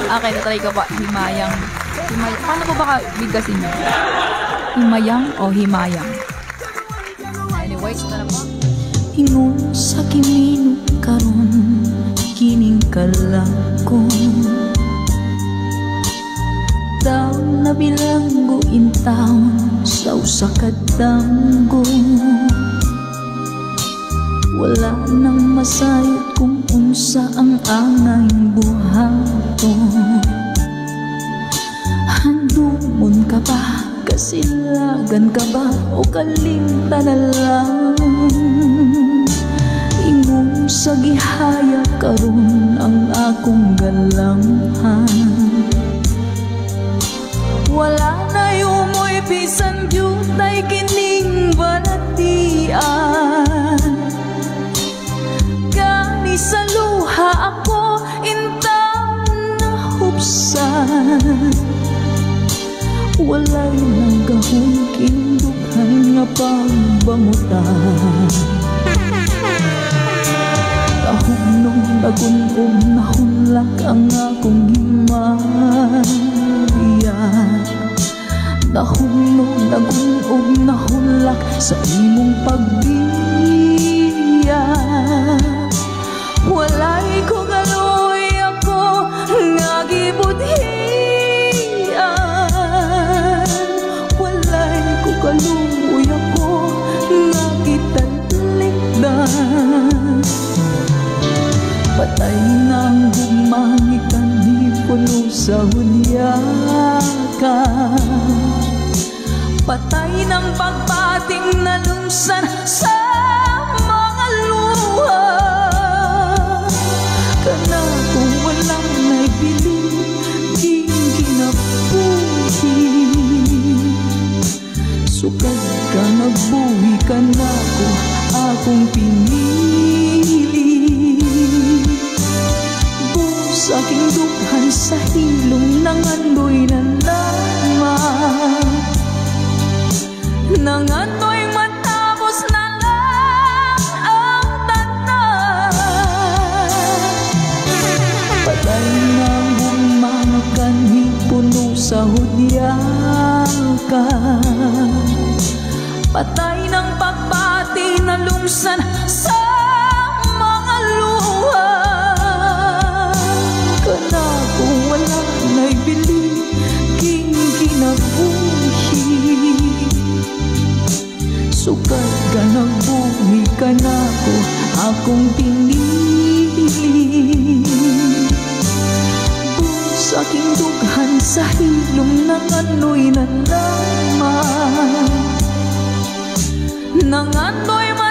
Okay, natry ko pa. Himayang. Paano po ba bigkasin nyo? Himayang o himayang? Anyways, ito na po. Ingon sa kimino karon kining kalako. Taon na bilanggo in taon sa usa ka danggo. Wala nang masayot kung unsa ang angay buhaton. Handumon ka ba, kasilagan ka ba, o kalimta na lang? Ingon sa gihaya karon ang akong galamhan. Wala na yumoy bisan jutay kining balatian. Gani sa luha ako intang nahupsan. Walay nang gahon kindughan nga pagbangutan. Kahunong nagunom nahunlak ang akong himaya. Nahunong nagunom nahunlak sa imong pagbiya. Walay ko galoy ako nga gibudhian. Walay ko galoy ako nga gitalikdan. Patay nang gumangikan ni puno sa hulyakan. Patay ng pagpating na lumsan sa mga luha. Kana kung walang naibili, di ginabuhi. Sukad ka nagbuhi ka na ko, akong pinili. Buhos aking dughan sa hilong ng andoy na lamang. Nangandoy matapos na lang ang tanan. Patay nang bumangakan puno sa hudyakan. Patay ng pagpati na lumsan sa mga luha. Kana kung wala naibili king kinabuhi. Sukad ka nagbuhi ka na ko, akong pinili. Buhos aking dughan sa hilom ng ano'y nalaman. Nang ano'y